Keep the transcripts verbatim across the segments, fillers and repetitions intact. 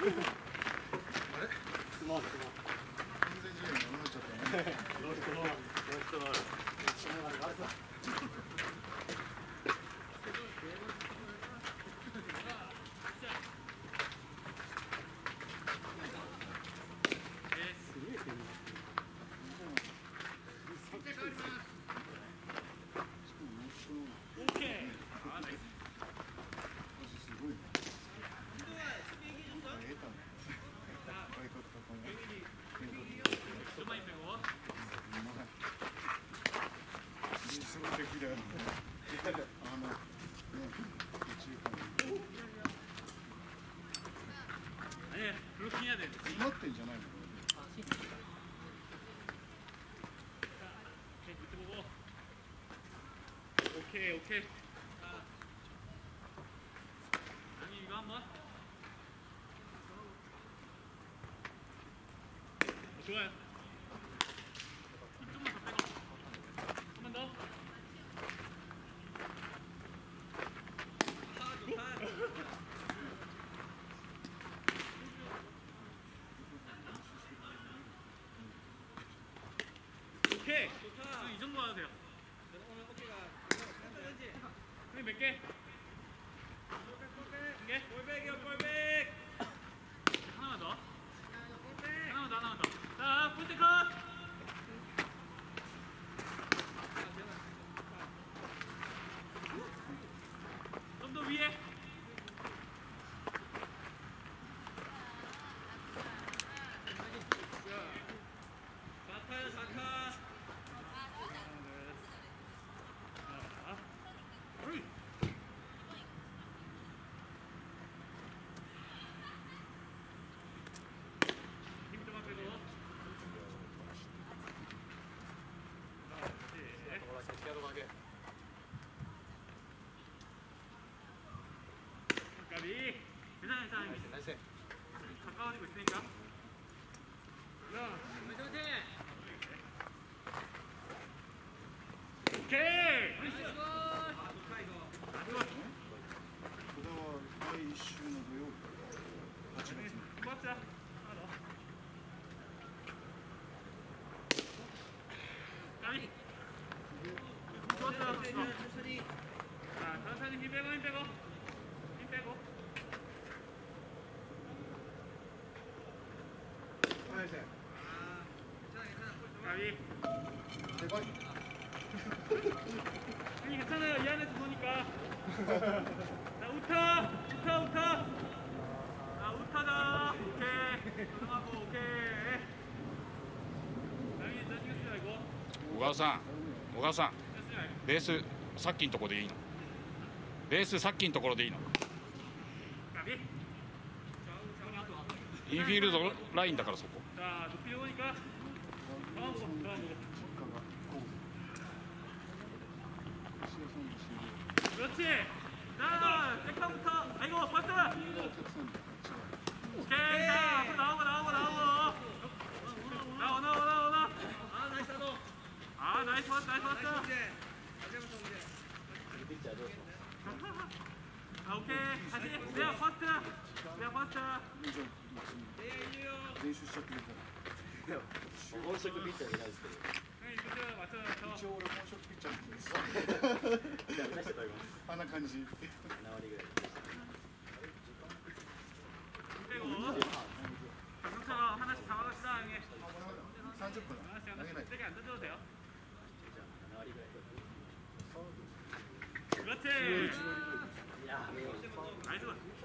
오케이 오케이. 아니 이거 한번. 좋아요. 좀만 더 빼고. 한 번 더. 아 좋다. 오케이. 좋다. 이 정도 와도 돼요. 오늘 어깨가 형님 몇 개? 한 개? 볼백이요 볼백. 하나만 더. 하나만 더 하나만 더. 자 포트 컷. 좀 더 위에. 자카요 자카. 까비. 괜찮아 괜찮아. 나이스. 가까워지고 있으니까. 야. 화이팅. 오케이. 나이스. 아 좋다 이거. 아 좋아. これは来週の土曜日はちがつに 맞자. 하나 더. 까비. 좋았어. 천천히. 자, 천천히 힘 빼고 힘 빼고. 힘 빼고. 나이스. 까비. 대박. 형님 괜찮아요. 이 안에서 보니까. 자, 우타. 우타 우타. 자, 우타다. 오케이. 들어가고 오케이. 형님 짜증났어요 이거. 小川さん、小川さん、ベースさっきのところでいいの？ベースさっきのところでいいの？インフィールドラインだからそこ。 자, 높이 오니까 다음 보고 다음 보고. 그렇지. 자, 백타부터. 아이고, 버스. 오케이. 자, 앞으로 나오고 나오고 나오고. 나오 나오 나오 나. 아, 나이스 너. 아, 나이스 왔어, 나이스 왔어. 아, 오케이. 다시. 내가 퍼스트. 내가 퍼스트. 練習しちゃってください。 本職ピッチャーじゃないですけど。 一応俺本職ピッチャーなんです。 じゃあ、出して食べます。 あんな感じ。 な割ぐらい。 경찰 하나씩 잡아갑시다 형님. 삼십 분. 하나씩 하나씩 세게 안 던져도 돼요. 그렇지. 야, 나이스.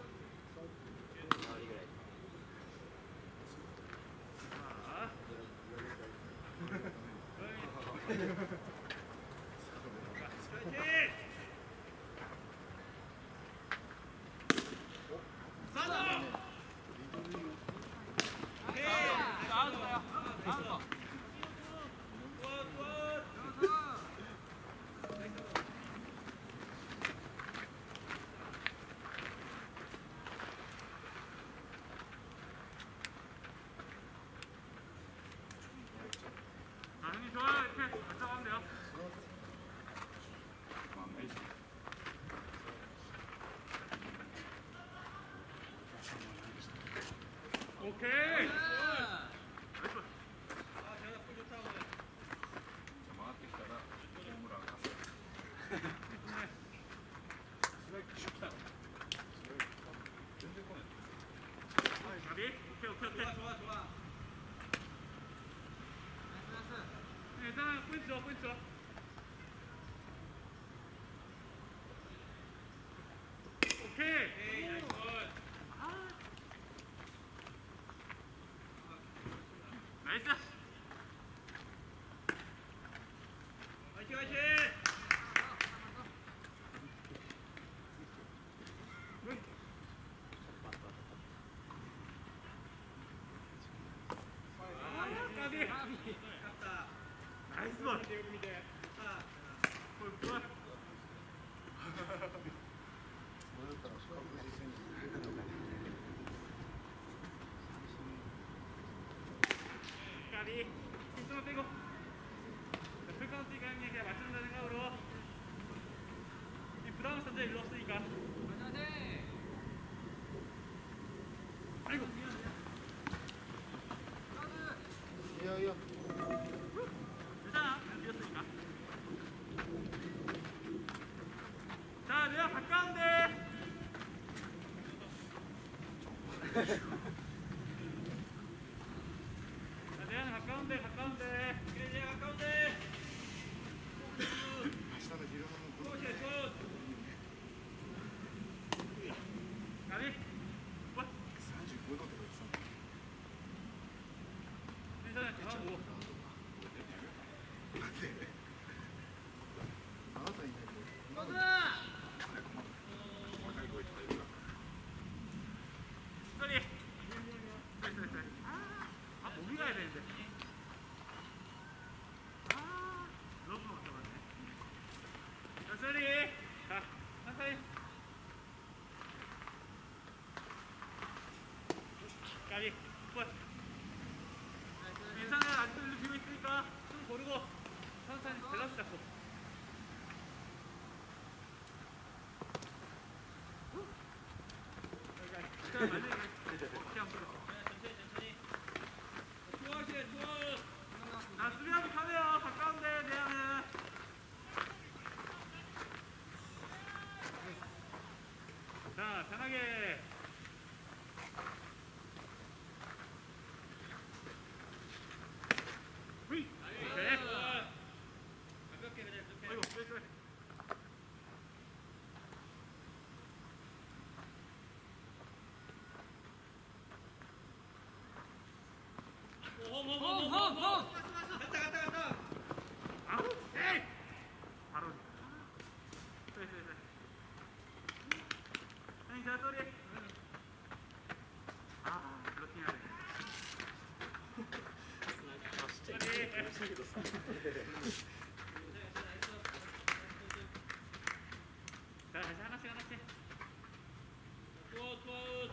좋아요. 이렇게 맞춰가면 돼요. 오케이. 가비? 오케이 오케이 오케이. 좋아 좋아. 일단 포인트 줘 포인트 줘. 오케이. 나이스. 아. 나이스. 화이팅 화이팅. 까비. 아깝다. 나이스 볼. 볼 볼. 뭐였다. 까비. 힘좀 빼고. 풀카운트 가는 얘기가 맞춘다 생각으로. 이 부담을 선제 일로 없으니까. 아이고. 야야. 괜찮아. 뛰었으니까. 자, 내가 가까운데. 자, 내가 가까운데, 가까운데. 그래, 내가 가까운데. 下で広めの 굿, 굿. 가비. 굿. さんじゅうごどとか言ってた 괜찮아, 잘하고. なんであなたいないとなんで 소리. 그래, 그래, 그래. 아, 아, 몸이 가야 되는데. 아, 너무 못 잡았네. 자, 소리. 자, 천천히. 까비. 굿. 괜찮아, 아직도 일로 비고 있으니까 숨 고르고 천천히 밸런스 잡고. 여기가 일단 말리기. 그냥 불어. 천천히 천천히. 좋아하시네 좋아. 나 수비하기 편해요. 가까운데 내야는. 자 편하게. 휘. 오케이. 가볍게 그냥 이렇게. 아이고 그래 그래. 홈홈홈홈홈. 갔다 갔다 갔다. 아우 에이. 바로. 그래 그래 그래. 형님 자 소리. 아 블로킹 해야 돼. 자, 다시 하나씩 하나씩. 굿, 굿.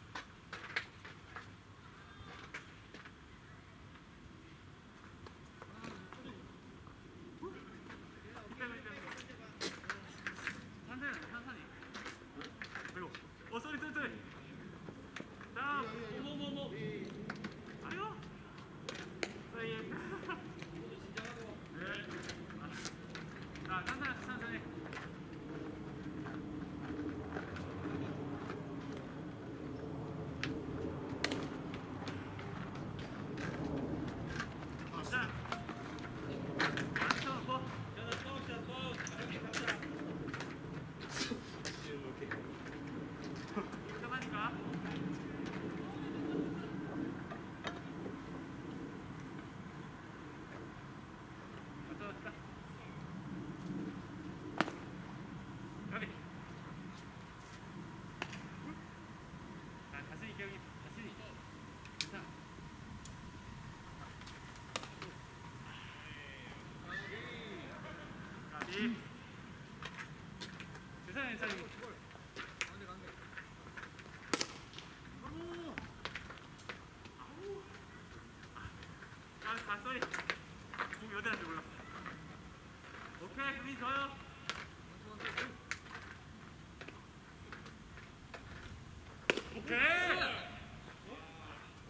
천천히, 천천히. 그리고, 어, 쏘리, 쏘리, 쏘리. 자, 오모모모. 아유. 쏘리. 네. 자, 천천히, 천천히. 자, 앉혀놓고. 저는 뻥샷 뻥. 가볍게 갑시다. 편하니까. 왔다 왔다. 가비. 자, 자신 있게 여기 자신 있게. 괜찮아. 가비. 괜찮아, 괜찮아. 아, 가, 쏘리. 공이 어디 갔는지 몰랐어. 오케이, 그림 좋아요. 오케이.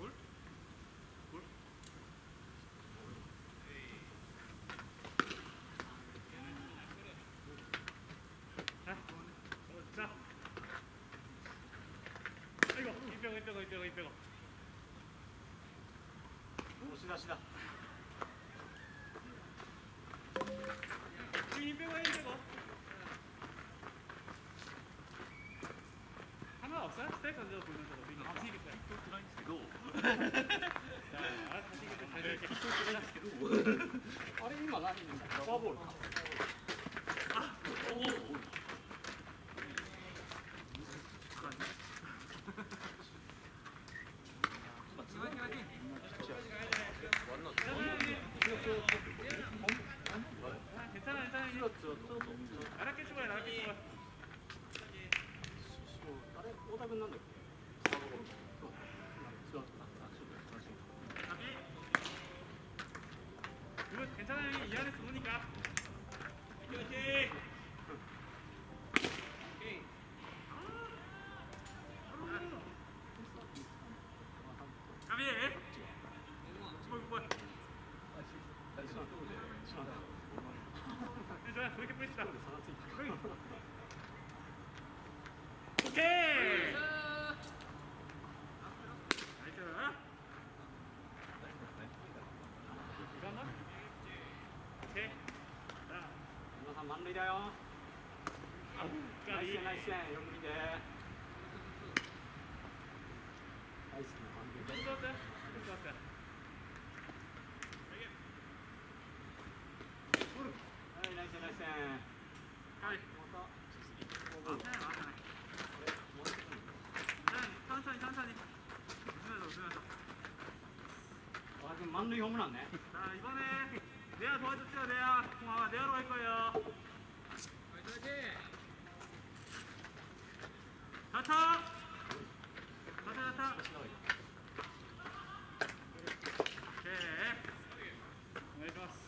ペゴいっぺこいっぺこいっぺこ。 押し出しだ。 いっぺこいっぺこ。花はさ、したい感じだと思うんだけど、今走りたい。取ってないんですけど。あ、走りたい。取ってないんですけど。 あれ今何人だ。フォアボールか。 あ、おお。괜찮아요. 이 안에서 노니까. 오케이. 오케이. 가비. 뭐 뭐. 좋아. 저렇게 뿌리시다. 오케이. 満塁だよ。ナイスナイスよく見て。大好きな満塁だ。はいナイスナイス。はい。천천히 천천히. 아 지금 만塁홈런 안 내. 자 이번에 내야 도와줬죠. 내야 공 아마 내야로 갈 거예요. 자타 자타 자타. 오케이. 네 좋았어.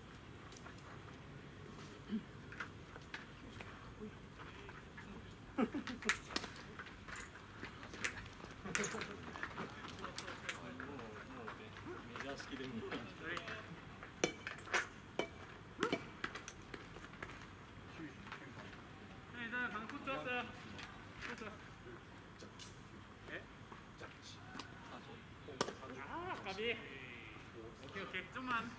일단 방금 굿 좋았어요. 굿 좋았어. 네? 아, 까비. 오케이, 오케이. 좀만.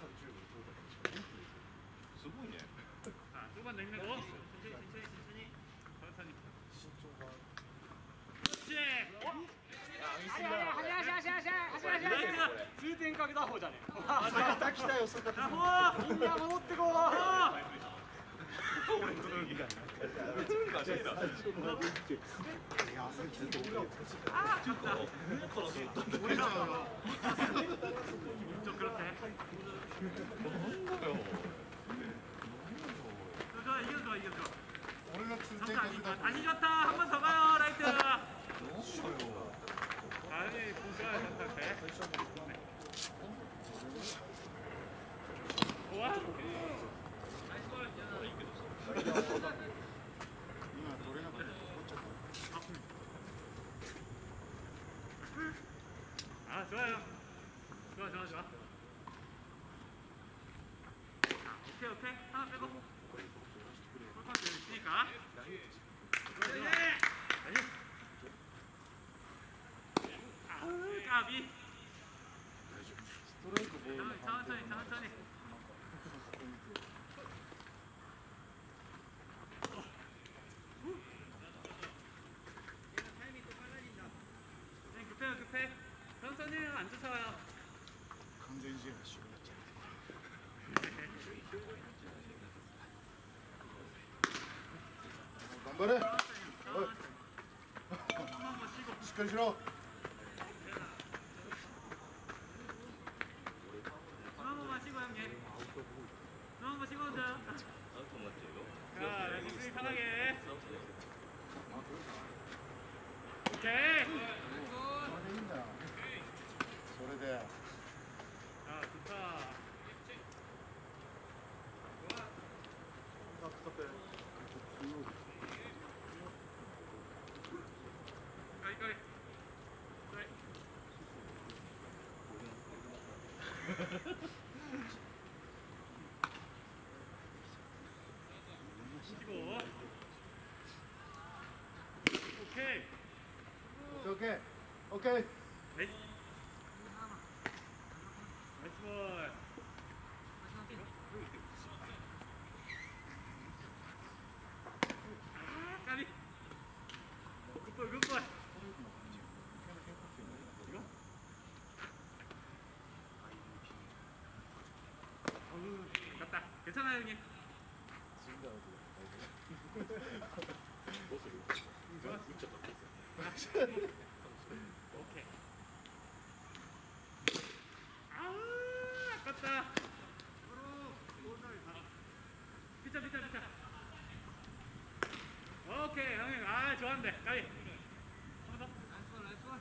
자, 조금만 내밀고. 천천히, 천천히, 천천히. 천천히. 그렇지. 어? 通天閣打法じゃねえ。 また来たよ、坂田さん。 みんな戻ってこ 좀 그렇게. 좋아, 이겨 좋아, 이겨 좋아. 우리가 줄 좋다, 때까지 다시 좋다. 한 번 더 가요, 라이트. 아니, 보스가 좋다. 좋아. 나이스 볼. 今取れなかったら怒っちゃった。 아 좋아요. 좋아 좋아 좋아. 오케이 오케이. 하나 빼고. 폴판 되어 있으니까. 아 까비. 천천히 천천히. 급해요 급해. 천천히 안 쫓아와요. 完全試合が終了っちゃう。頑張れ。おい。しっかりしろ。 한번 마시고 혼자. 자, 레슨이 편하게. 오케이. 자, 좋다. 까이 까이. 까이. 오케이. 오케이. オッケー。 ナイスナイスボーイあーカビグッボーイグッボーイ勝った괜찮아요 형님 오케이 아 아깝다 피자 피자 피자 오케이 형님 아 좋았는데 까비 한번 더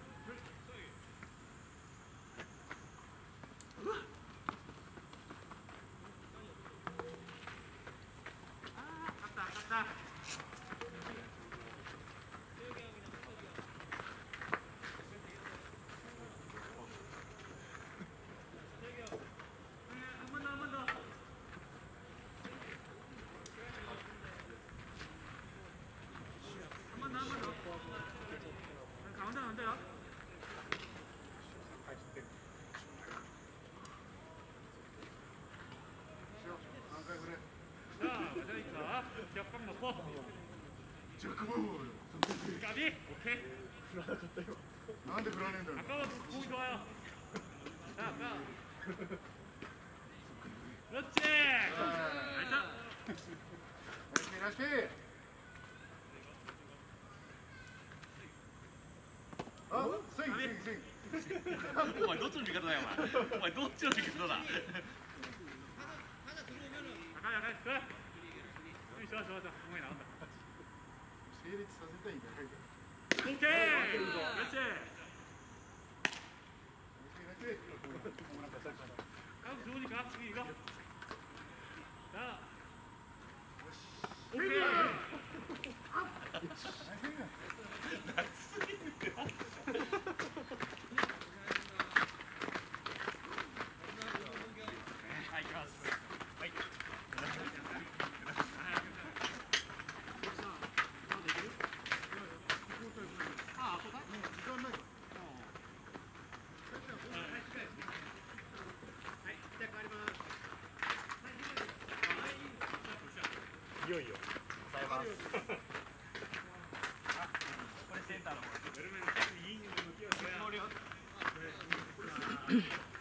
아 아깝다 아깝다 한 번 더 한 번 더 한 번 더 한 번 더 가운데 안 돼요 何回ぐらい。 자 마자니까 기합각 넣고 ジャックボール。 까비 오케이 なんで振らねえんだよ。 아까가 공이 좋아요 자 아까 그렇지 나이스 ナイスピーナイスピー。あ、スイングスイングスイング。 お前どっちの味方だよお前お前どっちの味方だ 가까이 가까이 그래 형이 좋아 좋아 좋아 공이 나온다 成立させたいんだよ。 오케이 그렇지 ナイスピーナイスピー。 까비 좋으니까 이기 이거 자 오케이 はい行きますはい 아 아프다? 時間ない。 はいじゃあ変わりますいよいよ抑えますこれセンターの方 여름에는 이 이닝을 뛰어줘야